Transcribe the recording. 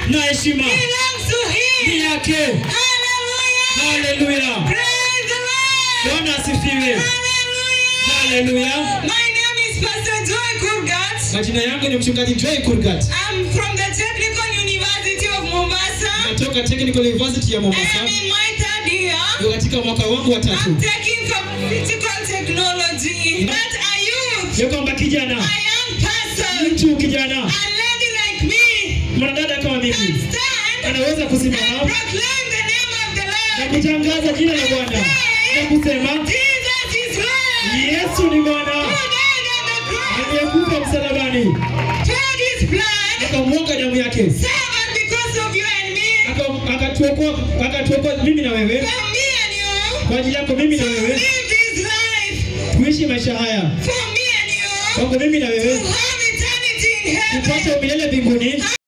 na heshima belongs to him. ni yake. Hallelujah. Hallelujah. Praise the Lord. Bwana asifiwe. Hallelujah. Hallelujah. My name is Pastor Joy Kurgat. Majina yangu ni mchungaji Joy Kurgat. I'm from the Technical University of Mombasa. Natoka Technical University ya I Mombasa. am in my third year. Niko katika mwaka wangu wa 3. I'm taking pharmaceutical technology. But a youth, Yuko mba kijana, a young person, mtu kijana, a lady like me, mwanadada kama mimi, can stand anaweza and kusimama proclaim the name of the na Lord. kutangaza jina la Bwana na kusema Jesus is Lord. Yesu ni Bwana Who died on the cross, aliyekufa msalabani, shed his blood, akamwaga damu yake, served because of you and me, akatuokoa mimi na wewe, for me and you, kwa ajili yako mimi na to wewe, live this life, tuishi maisha haya, for me and you, kwa mimi na to wewe, have eternity in heaven. tupate milele mbinguni.